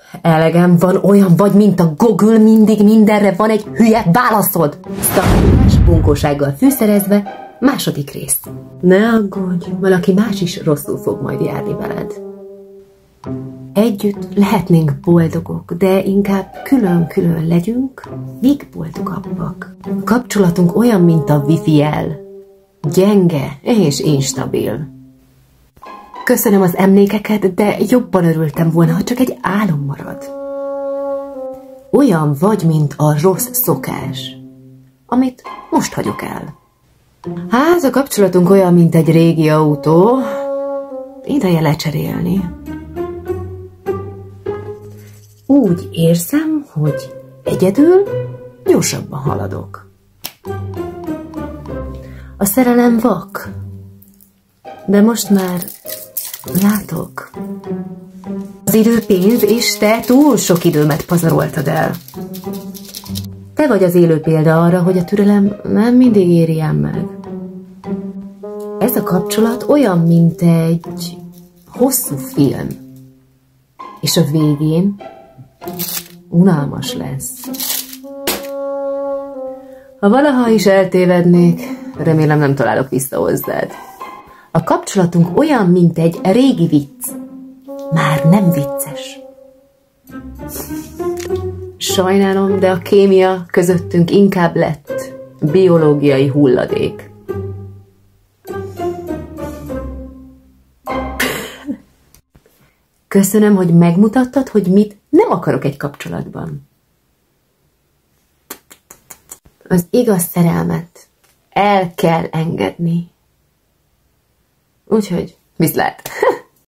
Elegem van, olyan vagy, mint a Google, mindig mindenre van egy hülye válaszod. Szakítás bunkósággal fűszerezve, második rész. Ne aggódj, valaki más is rosszul fog majd járni veled. Együtt lehetnénk boldogok, de inkább külön-külön legyünk, míg boldogabbak. A kapcsolatunk olyan, mint a wifi-jel. Gyenge és instabil. Köszönöm az emlékeket, de jobban örültem volna, ha csak egy álom marad. Olyan vagy, mint a rossz szokás, amit most hagyok el. Hát, a kapcsolatunk olyan, mint egy régi autó, ideje lecserélni. Úgy érzem, hogy egyedül gyorsabban haladok. A szerelem vak, de most már látok. Az idő pénz, és te túl sok időmet pazaroltad el. Te vagy az élő példa arra, hogy a türelem nem mindig érjen meg. Ez a kapcsolat olyan, mint egy hosszú film. És a végén unalmas lesz. Ha valaha is eltévednék, remélem nem találok vissza hozzád. A kapcsolatunk olyan, mint egy régi vicc. Már nem vicces. Sajnálom, de a kémia közöttünk inkább lett biológiai hulladék. Köszönöm, hogy megmutattad, hogy mit nem akarok egy kapcsolatban. Az igaz szerelmet el kell engedni. Úgyhogy, viszlát!